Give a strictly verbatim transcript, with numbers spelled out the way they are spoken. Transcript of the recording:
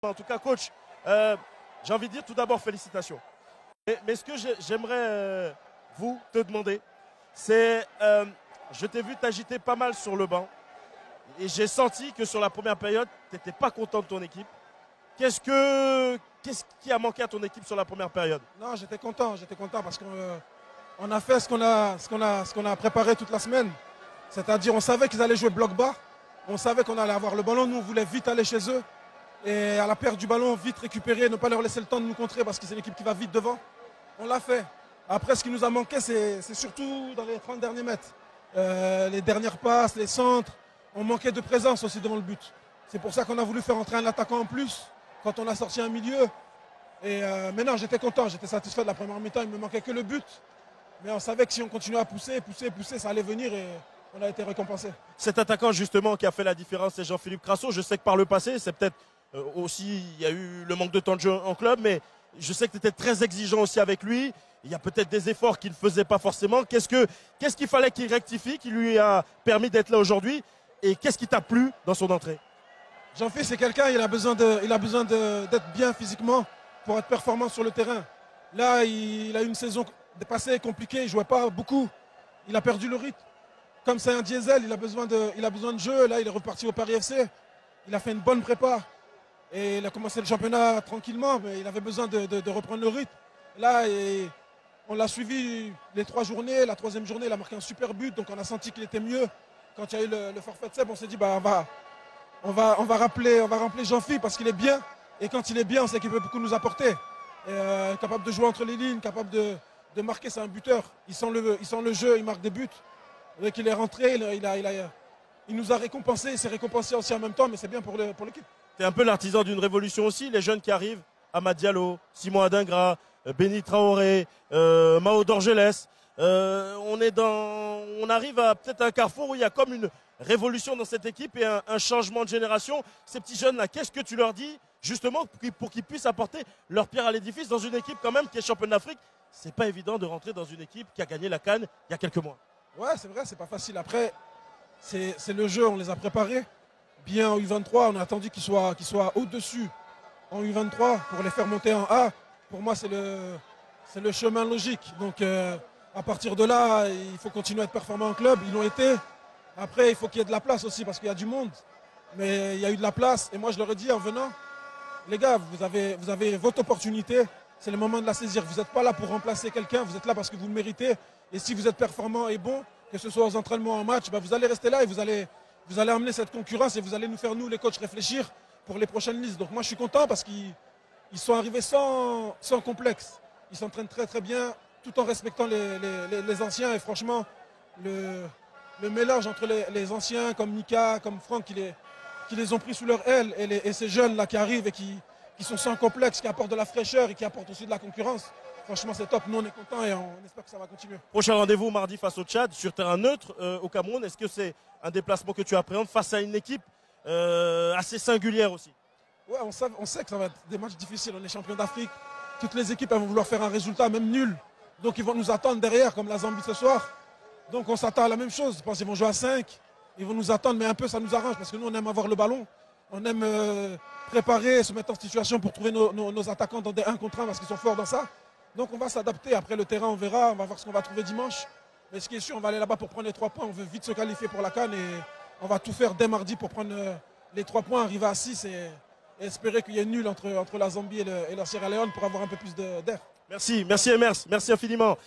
En tout cas, coach, euh, j'ai envie de dire tout d'abord félicitations. Mais, mais ce que j'aimerais euh, vous te demander, c'est, euh, je t'ai vu t'agiter pas mal sur le banc et j'ai senti que sur la première période, tu n'étais pas content de ton équipe. Qu'est-ce que, qu'est-ce qui a manqué à ton équipe sur la première période? Non, j'étais content, j'étais content parce qu'on euh, on a fait ce qu'on a, ce qu'on a, ce qu'on a préparé toute la semaine. C'est-à-dire, on savait qu'ils allaient jouer bloc bas, on savait qu'on allait avoir le ballon, nous on voulait vite aller chez eux et à la perte du ballon, vite récupérer, ne pas leur laisser le temps de nous contrer parce que c'est l'équipe qui va vite devant. On l'a fait. Après, ce qui nous a manqué, c'est surtout dans les trente derniers mètres. Euh, les dernières passes, les centres, on manquait de présence aussi devant le but. C'est pour ça qu'on a voulu faire entrer un attaquant en plus quand on a sorti un milieu. Et euh, maintenant, j'étais content, j'étais satisfait de la première mi-temps, il ne me manquait que le but. Mais on savait que si on continuait à pousser, pousser, pousser, ça allait venir et on a été récompensé. Cet attaquant justement qui a fait la différence, c'est Jean-Philippe Crasso. Je sais que par le passé, c'est peut-être euh, aussi, il y a eu le manque de temps de jeu en club, mais je sais que tu étais très exigeant aussi avec lui. Il y a peut-être des efforts qu'il ne faisait pas forcément. Qu'est-ce que, qu'est-ce qu'il fallait qu'il rectifie, qui lui a permis d'être là aujourd'hui? Et qu'est-ce qui t'a plu dans son entrée? Jean-Philippe, c'est quelqu'un, il a besoin d'être bien physiquement pour être performant sur le terrain. Là, il, il a eu une saison passée compliquée, il ne jouait pas beaucoup. Il a perdu le rythme. Comme c'est un diesel, il a, besoin de, il a besoin de jeu. Là, il est reparti au Paris F C. Il a fait une bonne prépa. Et il a commencé le championnat tranquillement, mais il avait besoin de, de, de reprendre le rythme. Là, et on l'a suivi les trois journées. La troisième journée, il a marqué un super but. Donc on a senti qu'il était mieux. Quand il y a eu le, le forfait de Seb, on s'est dit, bah, on va, on va, on va rappeler, on va rappeler Jean-Philippe parce qu'il est bien. Et quand il est bien, on sait qu'il peut beaucoup nous apporter. Et, euh, capable de jouer entre les lignes, capable de, de marquer, c'est un buteur. Il sent, le, il sent le jeu, il marque des buts. Dès qu'il est rentré, il, il, a, il, a, il nous a récompensé, il s'est récompensé aussi en même temps, mais c'est bien pour l'équipe. Pour tu es un peu l'artisan d'une révolution aussi, les jeunes qui arrivent, Amad Diallo, Simon Adingra, Béni Traoré, euh, Mao Dorgelès. Euh, on, est dans, on arrive à peut-être un carrefour où il y a comme une révolution dans cette équipe et un, un changement de génération. Ces petits jeunes-là, qu'est-ce que tu leur dis justement pour qu'ils, pour qu'ils puissent apporter leur pierre à l'édifice dans une équipe quand même qui est championne d'Afrique? C'est pas évident de rentrer dans une équipe qui a gagné la CAN il y a quelques mois. Ouais, c'est vrai, c'est pas facile. Après, c'est le jeu, on les a préparés. Bien en U vingt-trois, on a attendu qu'ils soient, qu'ils soient au-dessus en U vingt-trois pour les faire monter en A. Pour moi, c'est le, c'est le chemin logique. Donc, euh, à partir de là, il faut continuer à être performant en club. Ils l'ont été. Après, il faut qu'il y ait de la place aussi parce qu'il y a du monde. Mais il y a eu de la place. Et moi, je leur ai dit en venant, les gars, vous avez, vous avez votre opportunité. C'est le moment de la saisir. Vous n'êtes pas là pour remplacer quelqu'un. Vous êtes là parce que vous le méritez. Et si vous êtes performant et bon, que ce soit aux entraînements ou en match, bah vous allez rester là et vous allez, vous allez amener cette concurrence et vous allez nous faire, nous, les coachs, réfléchir pour les prochaines listes. Donc moi, je suis content parce qu'ils ils sont arrivés sans, sans complexe. Ils s'entraînent très, très bien, tout en respectant les, les, les anciens. Et franchement, le, le mélange entre les, les anciens comme Nika, comme Franck, qui les, qui les ont pris sous leur aile, et, les, et ces jeunes-là qui arrivent et qui, qui sont sans complexe, qui apportent de la fraîcheur et qui apportent aussi de la concurrence. Franchement, c'est top. Nous, on est contents et on espère que ça va continuer. Prochain rendez-vous mardi face au Tchad, sur terrain neutre euh, au Cameroun. Est-ce que c'est un déplacement que tu appréhendes face à une équipe euh, assez singulière aussi? Ouais, on sait, on sait que ça va être des matchs difficiles. On est champion d'Afrique. Toutes les équipes elles vont vouloir faire un résultat, même nul. Donc, ils vont nous attendre derrière, comme la Zambie ce soir. Donc, on s'attend à la même chose. Je pense qu'ils vont jouer à cinq. Ils vont nous attendre, mais un peu, ça nous arrange parce que nous, on aime avoir le ballon. On aime euh, préparer, se mettre en situation pour trouver nos, nos, nos attaquants dans des un contre un parce qu'ils sont forts dans ça. Donc on va s'adapter. Après le terrain, on verra. On va voir ce qu'on va trouver dimanche. Mais ce qui est sûr, on va aller là-bas pour prendre les trois points. On veut vite se qualifier pour la CAN et on va tout faire dès mardi pour prendre les trois points, arriver à six et, et espérer qu'il y ait nul entre, entre la Zambie et, le, et la Sierra Leone pour avoir un peu plus d'air. Merci, merci Emers, merci infiniment.